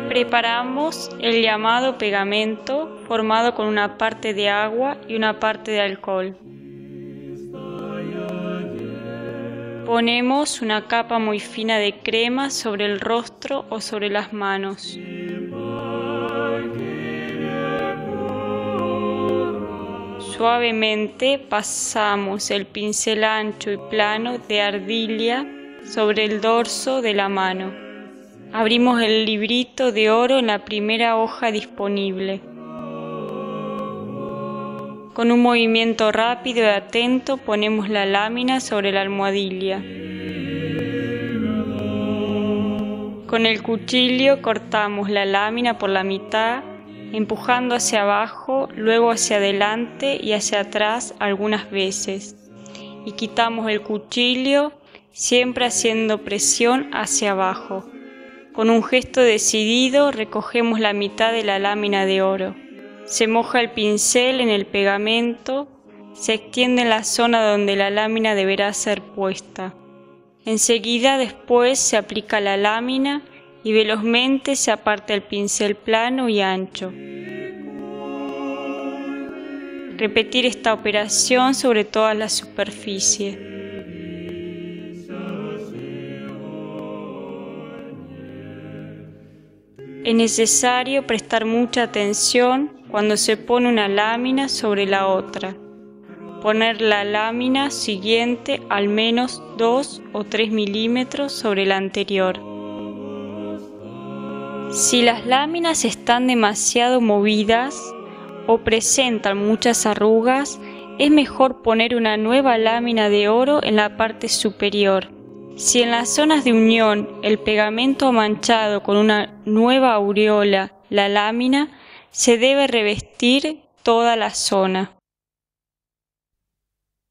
Preparamos el llamado pegamento formado con una parte de agua y una parte de alcohol. Ponemos una capa muy fina de crema sobre el rostro o sobre las manos. Suavemente pasamos el pincel ancho y plano de arcilla sobre el dorso de la mano. Abrimos el librito de oro en la primera hoja disponible. Con un movimiento rápido y atento ponemos la lámina sobre la almohadilla. Con el cuchillo cortamos la lámina por la mitad, empujando hacia abajo, luego hacia adelante y hacia atrás algunas veces. Y quitamos el cuchillo, siempre haciendo presión hacia abajo. Con un gesto decidido recogemos la mitad de la lámina de oro. Se moja el pincel en el pegamento, se extiende en la zona donde la lámina deberá ser puesta. Enseguida después se aplica la lámina y velozmente se aparta el pincel plano y ancho. Repetir esta operación sobre toda la superficie. Es necesario prestar mucha atención cuando se pone una lámina sobre la otra. Poner la lámina siguiente al menos 2 o 3 milímetros sobre la anterior. Si las láminas están demasiado movidas o presentan muchas arrugas, es mejor poner una nueva lámina de oro en la parte superior. Si en las zonas de unión el pegamento ha manchado con una nueva aureola la lámina, se debe revestir toda la zona.